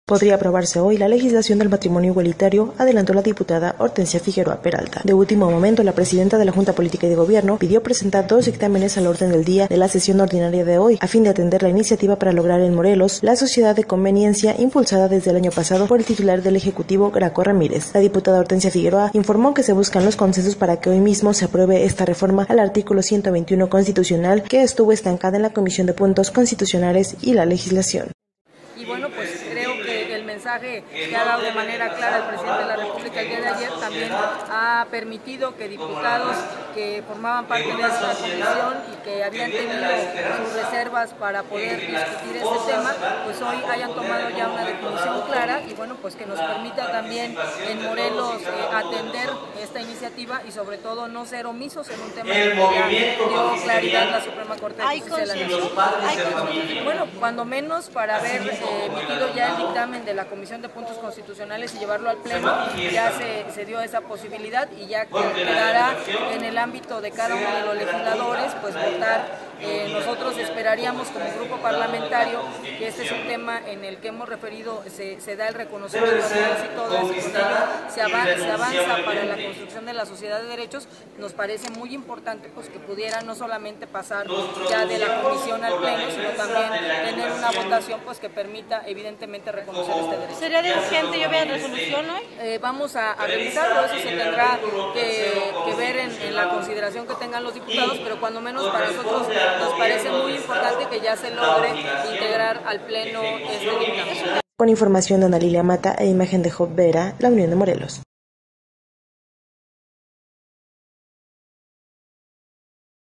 Podría aprobarse hoy la legislación del matrimonio igualitario, adelantó la diputada Hortensia Figueroa Peralta. De último momento, la presidenta de la Junta Política y de Gobierno pidió presentar 2 dictámenes al orden del día de la sesión ordinaria de hoy, a fin de atender la iniciativa para lograr en Morelos la sociedad de conveniencia impulsada desde el año pasado por el titular del Ejecutivo, Graco Ramírez. La diputada Hortensia Figueroa informó que se buscan los consensos para que hoy mismo se apruebe esta reforma al artículo 121 constitucional que estuvo estancada en la Comisión de Puntos Constitucionales y la Legislación. Y bueno, pues creo que el mensaje que ha dado de manera clara el presidente de la República el día de ayer también ha permitido que diputados que formaban parte de esta comisión y que habían tenido sus reservas para poder discutir este tema, pues hoy hayan tomado ya una definición clara y bueno, pues que nos permita también en Morelos atender esta iniciativa y sobre todo no ser omisos en un tema que ya dio claridad la Suprema Corte de Justicia de la Nación. Bueno, cuando menos para haber emitido ya el dictamen de la Comisión de Puntos Constitucionales y llevarlo al Pleno, ya se dio esa posibilidad y ya quedará en el ámbito de cada uno de los legisladores, pues votar. Nosotros esperaríamos como grupo parlamentario que este es un tema en el que hemos referido, se da el reconocimiento a todos y todas, y con ello se avanza para la construcción de la sociedad de derechos. Nos parece muy importante pues que pudiera no solamente pasar ya de la comisión al Pleno, sino también tener una votación pues que permita evidentemente reconocer este derecho. ¿Sería de urgente lluvia de resolución hoy? Vamos a revisarlo, eso se tendrá que ver en la consideración que tengan los diputados, pero cuando menos para nosotros nos parece muy importante que ya se logre integrar al Pleno este dictamen. Con información de Ana Lilia Mata e imagen de Job Vera, La Unión de Morelos.